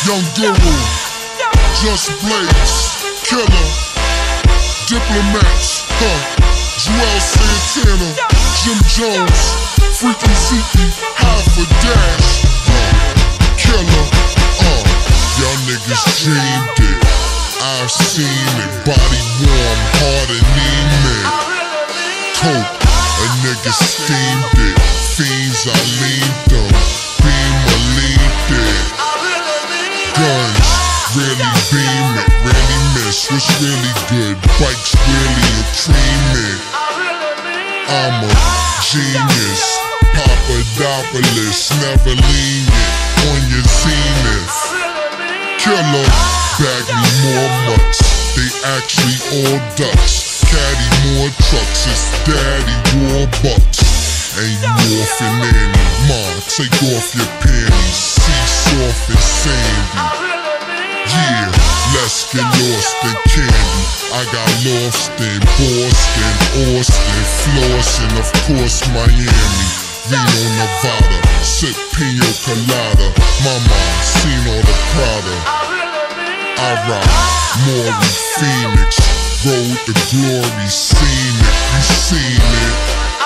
Young Guru, Just Blaze, Killer, Diplomats, Joel Santana, Jim Jones, Freaky Zeke, Half a Dash, Killer, y'all niggas dreamed it. I've seen it, body warm, heart anemic. Coke, a nigga steamed it. Fiends, I leaned them. Beam, I leaned it. Guns, really beam it, really miss. What's really good? Bikes really a cream it. I'm a genius, Papadopoulos, never lenient on your zenith. Killer, bag me more mutts, they actually all ducks. Caddy more trucks, it's daddy war bucks. And you off and nanny, ma, take off your panties. See soft and sandy. Yeah, let's get lost in candy. I got lost in Boston, Austin, Flossin, of course Miami, Reno, Nevada, sip pina colada. Mama, seen all the Prada. I rock Maury, Phoenix, road to glory, seen it, you seen it.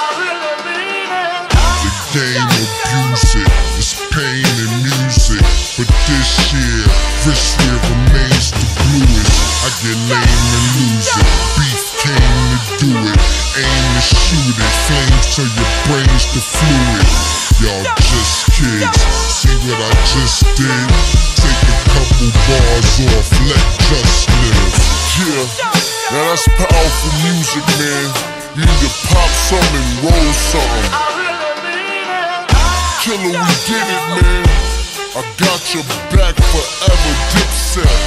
The game abuse it, it's pain and music. But this year, wristwear remains the bluest. I get lame and lose it, beef came to do it. Aim to shoot it, flames turn your brains to fluid. Y'all just kids, see what I just did? Take a couple bars off, let just live. Yeah, now that's powerful music, man. You need to pop something and roll something. Killer, we did it, man. I got your back forever, Dipset.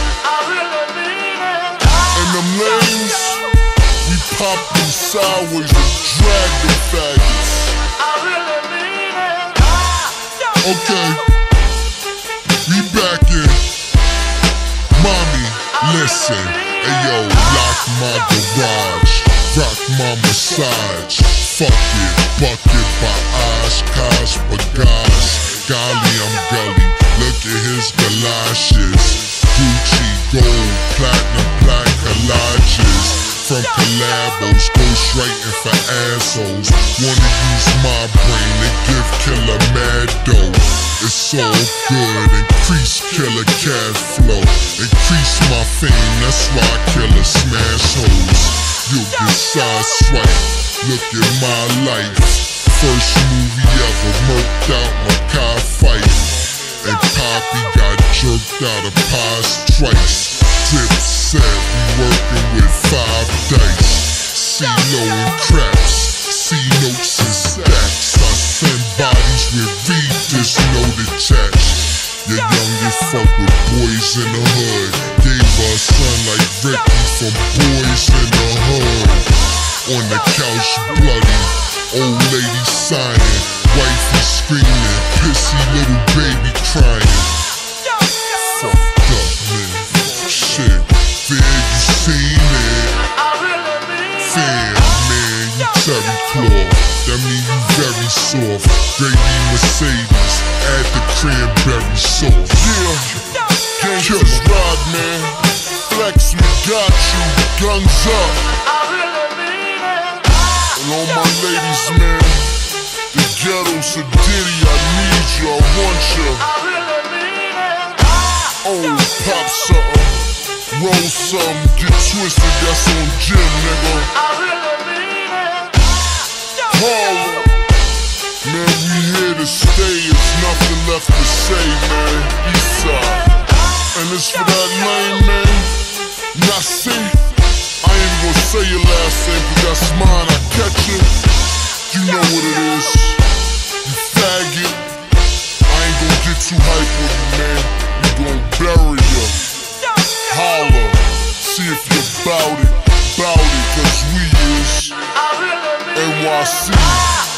And them lanes, we pop them sideways and drag them faggots. Okay, we back in. Mommy, listen. Ayo, lock my garage, rock my massage. Fuck it, bucket by Oshkosh, bagage. Golly, I'm gully, look at his galoshes. Gucci, gold, platinum, black collages. From collabos, ghostwriting for assholes. Wanna use my brain to give Killer mad dough. It's all good, increase Killer cat flow. Increase my fame, that's why Killer smash hoes. You'll get sideswiped, look at my life. First movie ever, murked out my car fight. And Poppy got jerked out of pie stripes. Dipset, we working with 5 dice. C-Lo and craps, C-notes and stacks. I send bodies with readers, know the chats. You're young, you fuck with boys in the hood. Gave her a son like Ricky from Boys in the Hood. On the couch bloody, old lady sighing, wifey screaming, pissy little baby crying. Fucked up, man. Shit, Fear, you seen it. Fear, man, you Terry Claw. That mean you very soft. Gravy Mercedes, add the cranberry sauce. Yeah, gangsters ride, man. Flex, we got you. Guns up. And all my ladies, man, the ghetto Sadiddy, I need you, I want you. Oh, pop something, roll something, get twisted, that's on Jim, nigga. Harlem, man, we here to stay, there's nothing left to say, man. Eastside, and it's for that lane, man. Now see, I ain't gonna say your last name, cause that's mine, I catch you. You know what it is, you faggot. I ain't gonna get too hype on you, man. We gon' bury you. Holla, see if you're bout it, cause we is NYC.